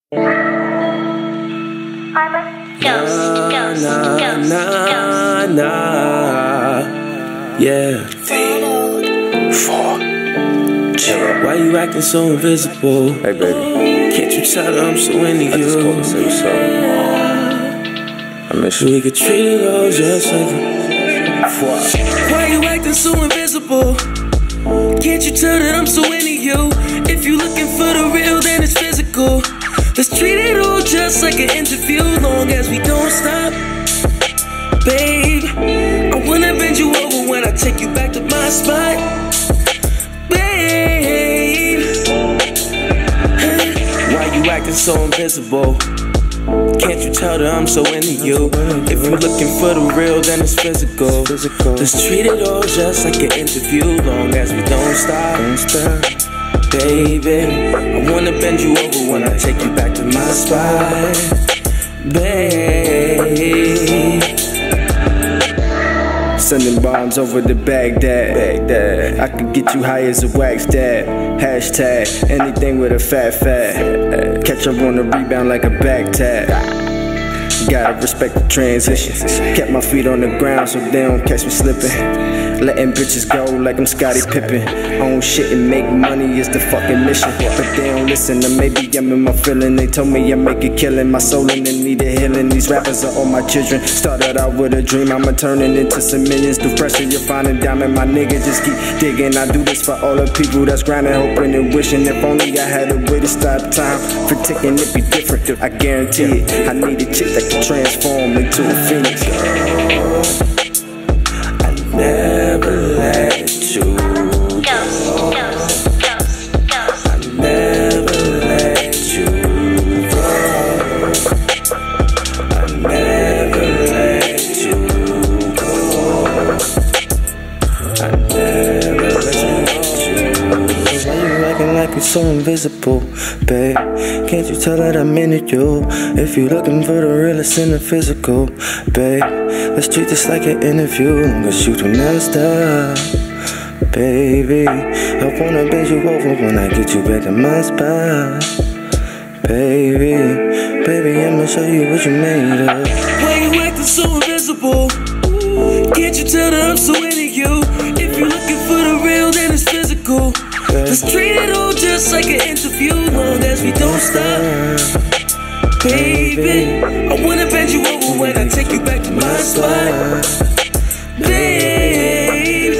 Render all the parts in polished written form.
I'm a ghost. Yeah. 4, 0. Why you acting so invisible? Hey, baby. Can't you tell that I'm so into I just called to you? say what's up. I miss you. We could treat it all just like Why you acting so invisible? Can't you tell that I'm so into you? If you looking for the real, then it's physical. Let's treat it all just like an interview, long as we don't stop. Babe, I wanna bend you over when I take you back to my spot. Babe, why you acting so invisible? Can't you tell that I'm so into you? If you're looking for the real, then it's physical. Let's treat it all just like an interview, long as we don't stop. Baby, I wanna bend you over when I take you back to my spot. Babe, sending bombs over to Baghdad. I could get you high as a wax dad. Hashtag anything with a fat. Catch up on the rebound like a back tap. Gotta respect the transition. Kept my feet on the ground so they don't catch me slipping. Letting bitches go like I'm Scottie Pippen. Own shit and make money is the fucking mission. But they don't listen, or maybe I'm in my feeling. They told me I make a killing. My soul in need of healing. These rappers are all my children. Started out with a dream, I'ma turn it into some millions. Through pressure, you're finding diamond. My nigga just keep digging. I do this for all the people that's grinding, hoping and wishing. If only I had a way to stop time for ticking, it'd be different. I guarantee it. I need a chick that can transform into a phoenix. I never let you go. I never let you go. I never let you go. I never let you go. Why you acting like you're so invisible, babe? Can't you tell that I'm into you? If you're looking for the real, it's in the physical, babe. Let's treat this like an interview, cause you do never stop. Baby, I wanna bend you over when I get you back in my spot. Baby, I'ma show you what you made of. Why you acting so invisible? Can't you tell that I'm so into you? If you're looking for the real, then it's physical. Let's treat it all just like an interview, long as we don't stop. Baby, I wanna bend you over when I take you back to my spot. Babe,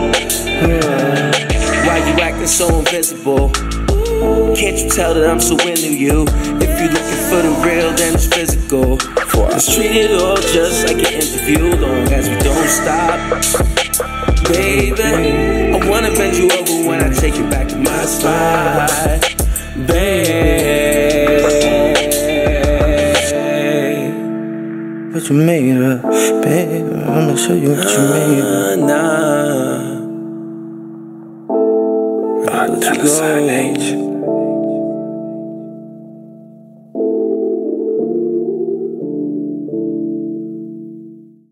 why you acting so invisible? Can't you tell that I'm so into you? If you're looking for the real, then it's physical. Let's treat it all just like an interview, long as we don't stop. Baby, I wanna bend you over when I take you back to my spot. Babe, what you made of, babe? I'ma show you what you made of. $5 H.